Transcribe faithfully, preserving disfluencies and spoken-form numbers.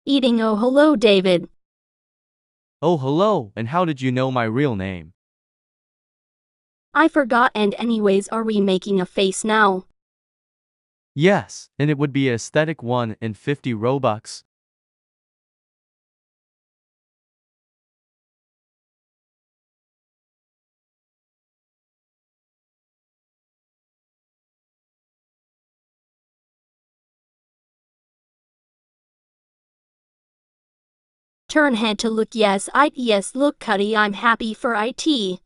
Eating. Oh, hello, David. Oh, hello, and how did you know my real name? I forgot, and anyways, are we making a face now? Yes, and it would be a aesthetic one in fifty Robux. Turn head to look. Yes, I yes, look, Cuddy, I'm happy for it.